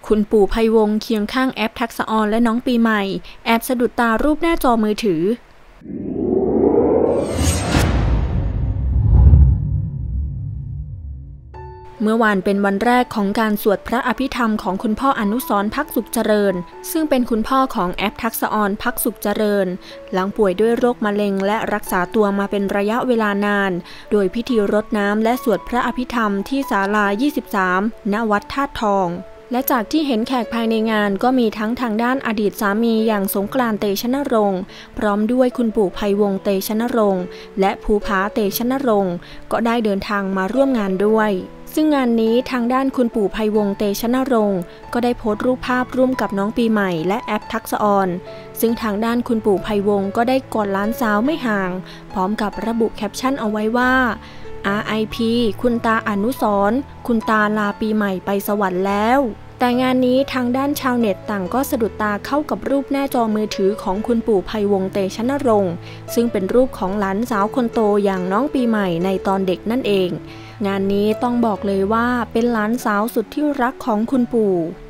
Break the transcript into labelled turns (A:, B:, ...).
A: คุณปู่ไพวงศ์เคียงข้างแอปทักษะออนและน้องปีใหม่แอบสะดุดตารูปหน้าจอมือถือเมื่อวานเป็นวันแรกของการสวดพระอภิธรรมของคุณพ่ออนุสรณ์ ภักดิ์สุขเจริญซึ่งเป็นคุณพ่อของแอปทักษะออน ภักดิ์สุขเจริญหลังป่วยด้วยโรคมะเร็งและรักษาตัวมาเป็นระยะเวลานานโดยพิธีรดน้ำและสวดพระอภิธรรมที่ศาลา 23 ณ วัดธาตุทองและจากที่เห็นแขกภายในงานก็มีทั้งทางด้านอดีตสามีอย่างสงกรานต์ เตชะนรงค์พร้อมด้วยคุณปู่ไพวงศ์ เตชะนรงค์และภูผา เตชะนรงค์ก็ได้เดินทางมาร่วมงานด้วยซึ่งงานนี้ทางด้านคุณปู่ไพวงศ์ เตชะนรงค์ก็ได้โพสต์รูปภาพร่วมกับน้องปีใหม่และแอปทักษะออนซึ่งทางด้านคุณปู่ไพวงศ์ก็ได้กอดหลานสาวไม่ห่างพร้อมกับระบุแคปชั่นเอาไว้ว่า RIP คุณตาอนุสรณ์คุณตาลาปีใหม่ไปสวรรค์แล้วแต่งานนี้ทางด้านชาวเน็ตต่างก็สะดุดตาเข้ากับรูปหน้าจอมือถือของคุณปู่ไพวงศ์ เตชะนรงค์ซึ่งเป็นรูปของหลานสาวคนโตอย่างน้องปีใหม่ในตอนเด็กนั่นเองงานนี้ต้องบอกเลยว่าเป็นหลานสาวสุดที่รักของคุณปู่